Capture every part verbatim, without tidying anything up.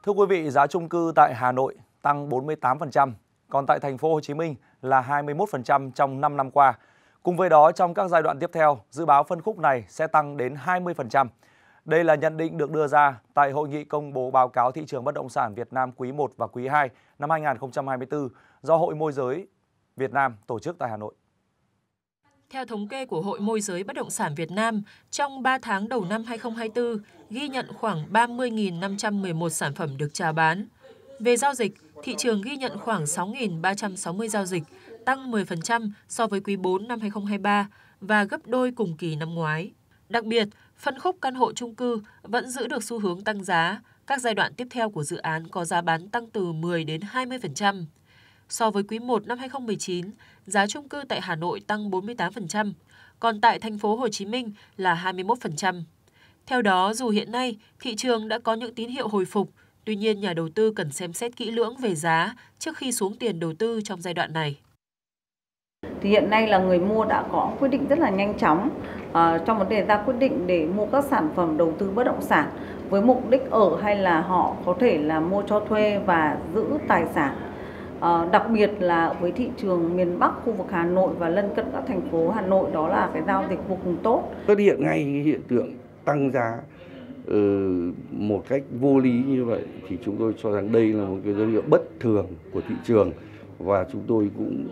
Thưa quý vị, giá chung cư tại Hà Nội tăng bốn mươi tám phần trăm, còn tại thành phố Hồ Chí Minh là hai mươi mốt phần trăm trong năm năm qua. Cùng với đó, trong các giai đoạn tiếp theo, dự báo phân khúc này sẽ tăng đến hai mươi phần trăm. Đây là nhận định được đưa ra tại hội nghị công bố báo cáo thị trường bất động sản Việt Nam quý một và quý hai năm hai nghìn không trăm hai mươi tư do Hội Môi giới Việt Nam tổ chức tại Hà Nội. Theo thống kê của Hội Môi giới Bất động sản Việt Nam, trong ba tháng đầu năm hai nghìn không trăm hai mươi tư, ghi nhận khoảng ba mươi nghìn năm trăm mười một sản phẩm được chào bán. Về giao dịch, thị trường ghi nhận khoảng sáu nghìn ba trăm sáu mươi giao dịch, tăng mười phần trăm so với quý bốn năm hai nghìn không trăm hai mươi ba và gấp đôi cùng kỳ năm ngoái. Đặc biệt, phân khúc căn hộ chung cư vẫn giữ được xu hướng tăng giá. Các giai đoạn tiếp theo của dự án có giá bán tăng từ mười đến hai mươi phần trăm. So với quý một năm hai nghìn không trăm mười chín, giá chung cư tại Hà Nội tăng bốn mươi tám phần trăm, còn tại thành phố Hồ Chí Minh là hai mươi mốt phần trăm. Theo đó, dù hiện nay thị trường đã có những tín hiệu hồi phục, tuy nhiên nhà đầu tư cần xem xét kỹ lưỡng về giá trước khi xuống tiền đầu tư trong giai đoạn này. Thì hiện nay là người mua đã có quyết định rất là nhanh chóng uh, trong vấn đề ra quyết định để mua các sản phẩm đầu tư bất động sản với mục đích ở hay là họ có thể là mua cho thuê và giữ tài sản. Uh, đặc biệt là với thị trường miền Bắc, khu vực Hà Nội và lân cận các thành phố Hà Nội, đó là cái giao dịch vô cùng tốt. Xuất hiện ngay hiện tượng tăng giá uh, một cách vô lý như vậy thì chúng tôi cho rằng đây là một cái dấu hiệu bất thường của thị trường, và chúng tôi cũng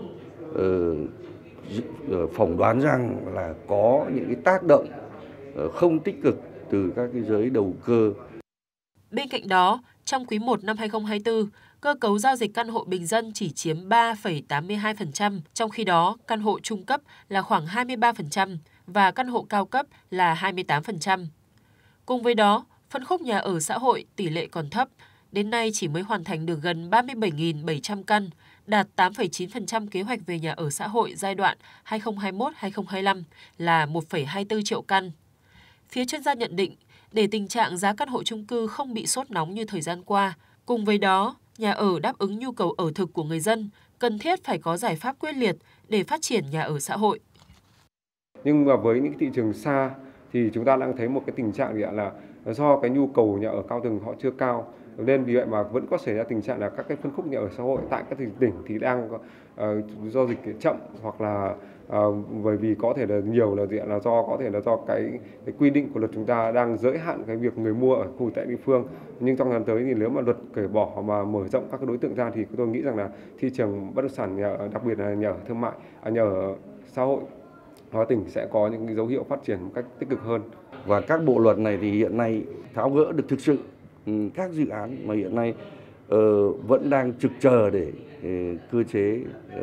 uh, phỏng đoán rằng là có những cái tác động uh, không tích cực từ các cái giới đầu cơ. Bên cạnh đó, trong quý một năm hai nghìn không trăm hai mươi tư, cơ cấu giao dịch căn hộ bình dân chỉ chiếm ba phẩy tám mươi hai phần trăm, trong khi đó căn hộ trung cấp là khoảng hai mươi ba phần trăm và căn hộ cao cấp là hai mươi tám phần trăm. Cùng với đó, phân khúc nhà ở xã hội tỷ lệ còn thấp, đến nay chỉ mới hoàn thành được gần ba mươi bảy nghìn bảy trăm căn, đạt tám phẩy chín phần trăm kế hoạch về nhà ở xã hội giai đoạn hai nghìn không trăm hai mươi mốt đến hai nghìn không trăm hai mươi lăm là một phẩy hai mươi tư triệu căn. Phía chuyên gia nhận định, để tình trạng giá căn hộ chung cư không bị sốt nóng như thời gian qua, cùng với đó, nhà ở đáp ứng nhu cầu ở thực của người dân, cần thiết phải có giải pháp quyết liệt để phát triển nhà ở xã hội. Nhưng mà với những thị trường xa thì chúng ta đang thấy một cái tình trạng là do cái nhu cầu nhà ở cao tầng họ chưa cao, nên vì vậy mà vẫn có xảy ra tình trạng là các cái phân khúc nhà ở xã hội tại các tỉnh thì đang uh, do dịch chậm, hoặc là uh, bởi vì có thể là nhiều là gì là do có thể là do cái, cái quy định của luật chúng ta đang giới hạn cái việc người mua ở khu tại địa phương. Nhưng trong thời gian tới thì nếu mà luật cởi bỏ mà mở rộng các cái đối tượng ra thì tôi nghĩ rằng là thị trường bất động sản nhà ở, đặc biệt là nhà ở thương mại, à, nhà ở xã hội ở tỉnh sẽ có những cái dấu hiệu phát triển một cách tích cực hơn. Và các bộ luật này thì hiện nay tháo gỡ được thực sự các dự án mà hiện nay uh, vẫn đang trực chờ để uh, cơ chế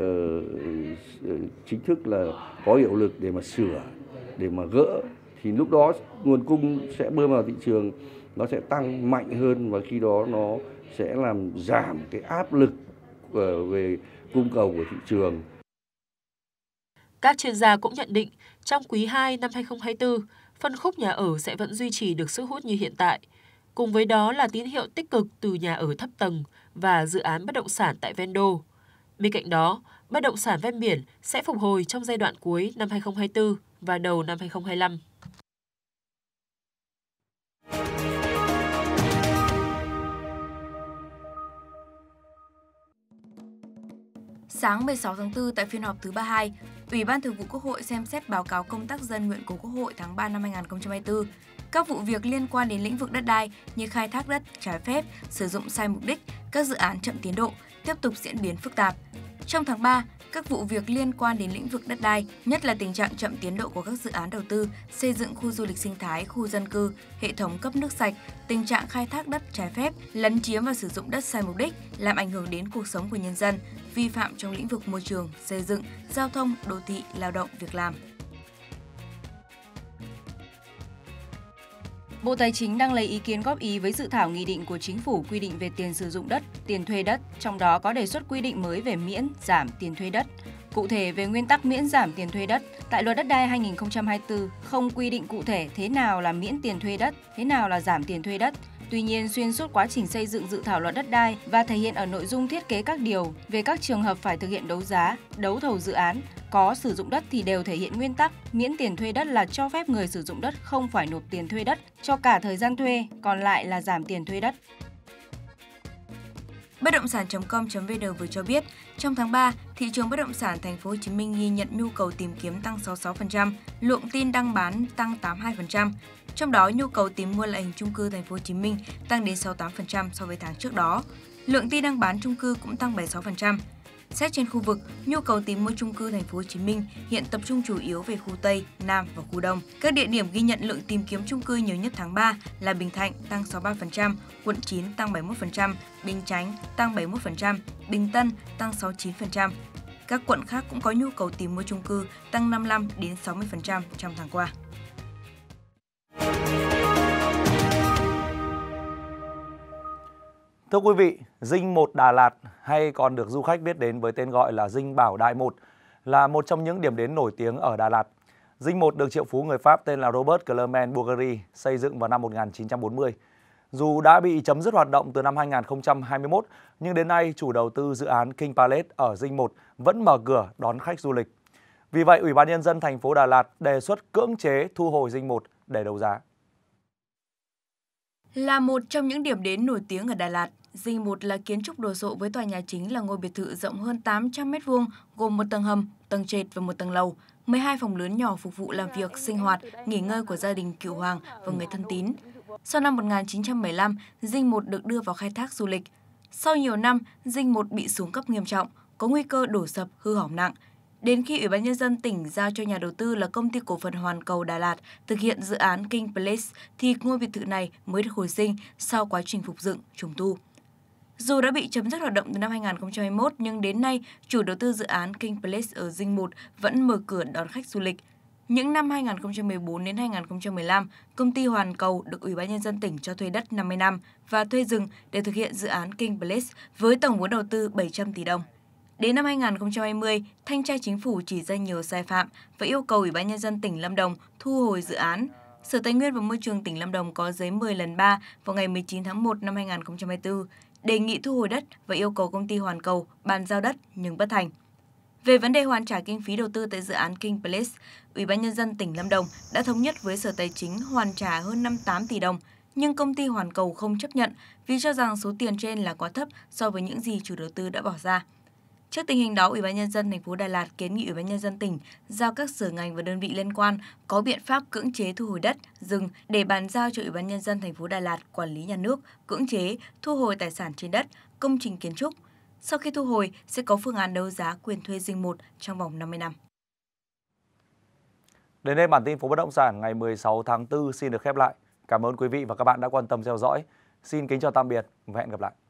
uh, chính thức là có hiệu lực để mà sửa, để mà gỡ, thì lúc đó nguồn cung sẽ bơm vào thị trường, nó sẽ tăng mạnh hơn, và khi đó nó sẽ làm giảm cái áp lực uh, về cung cầu của thị trường. Các chuyên gia cũng nhận định trong quý hai năm hai nghìn không trăm hai mươi tư, phân khúc nhà ở sẽ vẫn duy trì được sức hút như hiện tại. Cùng với đó là tín hiệu tích cực từ nhà ở thấp tầng và dự án bất động sản tại ven đô. Bên cạnh đó, bất động sản ven biển sẽ phục hồi trong giai đoạn cuối năm hai nghìn không trăm hai mươi tư và đầu năm hai nghìn không trăm hai mươi lăm. Sáng mười sáu tháng tư tại phiên họp thứ ba mươi hai, Ủy ban Thường vụ Quốc hội xem xét báo cáo công tác dân nguyện của Quốc hội tháng ba năm hai nghìn không trăm hai mươi tư. Các vụ việc liên quan đến lĩnh vực đất đai như khai thác đất trái phép, sử dụng sai mục đích, các dự án chậm tiến độ tiếp tục diễn biến phức tạp. Trong tháng ba, các vụ việc liên quan đến lĩnh vực đất đai, nhất là tình trạng chậm tiến độ của các dự án đầu tư, xây dựng khu du lịch sinh thái, khu dân cư, hệ thống cấp nước sạch, tình trạng khai thác đất trái phép, lấn chiếm và sử dụng đất sai mục đích, làm ảnh hưởng đến cuộc sống của nhân dân, vi phạm trong lĩnh vực môi trường, xây dựng, giao thông, đô thị, lao động, việc làm. Bộ Tài chính đang lấy ý kiến góp ý với dự thảo nghị định của Chính phủ quy định về tiền sử dụng đất, tiền thuê đất, trong đó có đề xuất quy định mới về miễn, giảm tiền thuê đất. Cụ thể về nguyên tắc miễn giảm tiền thuê đất, tại Luật Đất đai hai nghìn không trăm hai mươi tư không quy định cụ thể thế nào là miễn tiền thuê đất, thế nào là giảm tiền thuê đất. Tuy nhiên, xuyên suốt quá trình xây dựng dự thảo Luật Đất đai và thể hiện ở nội dung thiết kế các điều về các trường hợp phải thực hiện đấu giá, đấu thầu dự án, có sử dụng đất thì đều thể hiện nguyên tắc miễn tiền thuê đất là cho phép người sử dụng đất không phải nộp tiền thuê đất cho cả thời gian thuê, còn lại là giảm tiền thuê đất. Bất động sản chấm com chấm vn vừa cho biết, trong tháng ba, thị trường bất động sản thành phố Hồ Chí Minh ghi nhận nhu cầu tìm kiếm tăng sáu mươi sáu phần trăm, lượng tin đăng bán tăng tám mươi hai phần trăm. Trong đó, nhu cầu tìm mua lại hình chung cư thành phố Hồ Chí Minh tăng đến sáu mươi tám phần trăm so với tháng trước đó. Lượng tin đăng bán chung cư cũng tăng bảy mươi sáu phần trăm. Xét trên khu vực, nhu cầu tìm mua chung cư thành phố Hồ Chí Minh hiện tập trung chủ yếu về khu Tây, Nam và khu Đông. Các địa điểm ghi nhận lượng tìm kiếm chung cư nhiều nhất tháng ba là Bình Thạnh tăng sáu mươi ba phần trăm, Quận chín tăng bảy mươi mốt phần trăm, Bình Chánh tăng bảy mươi mốt phần trăm, Bình Tân tăng sáu mươi chín phần trăm. Các quận khác cũng có nhu cầu tìm mua chung cư tăng năm mươi lăm đến sáu mươi phần trăm trong tháng qua. Thưa quý vị, Dinh một Đà Lạt hay còn được du khách biết đến với tên gọi là Dinh Bảo Đại một là một trong những điểm đến nổi tiếng ở Đà Lạt. Dinh một được triệu phú người Pháp tên là Robert Clement Bourgerie xây dựng vào năm một nghìn chín trăm bốn mươi. Dù đã bị chấm dứt hoạt động từ năm hai nghìn không trăm hai mươi mốt, nhưng đến nay chủ đầu tư dự án King Palace ở Dinh một vẫn mở cửa đón khách du lịch. Vì vậy, Ủy ban Nhân dân thành phố Đà Lạt đề xuất cưỡng chế thu hồi Dinh một để đấu giá. Là một trong những điểm đến nổi tiếng ở Đà Lạt, Dinh một là kiến trúc đồ sộ với tòa nhà chính là ngôi biệt thự rộng hơn tám trăm mét vuông, gồm một tầng hầm, tầng trệt và một tầng lầu, mười hai phòng lớn nhỏ phục vụ làm việc, sinh hoạt, nghỉ ngơi của gia đình cựu hoàng và người thân tín. Sau năm một nghìn chín trăm bảy mươi lăm, Dinh một được đưa vào khai thác du lịch. Sau nhiều năm, Dinh một bị xuống cấp nghiêm trọng, có nguy cơ đổ sập, hư hỏng nặng. Đến khi Ủy ban Nhân dân tỉnh giao cho nhà đầu tư là Công ty Cổ phần Hoàn Cầu Đà Lạt thực hiện dự án King Palace, thì ngôi biệt thự này mới được hồi sinh sau quá trình phục dựng, trùng tu. Dù đã bị chấm dứt hoạt động từ năm hai nghìn không trăm hai mươi mốt, nhưng đến nay, chủ đầu tư dự án King Palace ở Dinh một vẫn mở cửa đón khách du lịch. Những năm hai nghìn không trăm mười bốn đến hai nghìn không trăm mười lăm, công ty Hoàn Cầu được Ủy ban Nhân dân tỉnh cho thuê đất năm mươi năm và thuê rừng để thực hiện dự án King Palace với tổng vốn đầu tư bảy trăm tỷ đồng. Đến năm hai nghìn không trăm hai mươi, Thanh tra Chính phủ chỉ ra nhiều sai phạm và yêu cầu Ủy ban Nhân dân tỉnh Lâm Đồng thu hồi dự án. Sở Tài nguyên và Môi trường tỉnh Lâm Đồng có giấy mời lần ba vào ngày mười chín tháng một năm hai nghìn không trăm hai mươi tư, đề nghị thu hồi đất và yêu cầu công ty Hoàn Cầu bàn giao đất nhưng bất thành. Về vấn đề hoàn trả kinh phí đầu tư tại dự án King Palace, Ủy ban Nhân dân tỉnh Lâm Đồng đã thống nhất với Sở Tài chính hoàn trả hơn năm mươi tám tỷ đồng, nhưng công ty Hoàn Cầu không chấp nhận vì cho rằng số tiền trên là quá thấp so với những gì chủ đầu tư đã bỏ ra. Trước tình hình đó, Ủy ban Nhân dân thành phố Đà Lạt kiến nghị Ủy ban Nhân dân tỉnh giao các sở ngành và đơn vị liên quan có biện pháp cưỡng chế thu hồi đất, rừng để bàn giao cho Ủy ban Nhân dân thành phố Đà Lạt quản lý nhà nước, cưỡng chế thu hồi tài sản trên đất, công trình kiến trúc. Sau khi thu hồi, sẽ có phương án đấu giá quyền thuê Dinh một trong vòng năm mươi năm. Đến đây bản tin phố bất động sản ngày mười sáu tháng tư xin được khép lại. Cảm ơn quý vị và các bạn đã quan tâm theo dõi. Xin kính chào tạm biệt và hẹn gặp lại.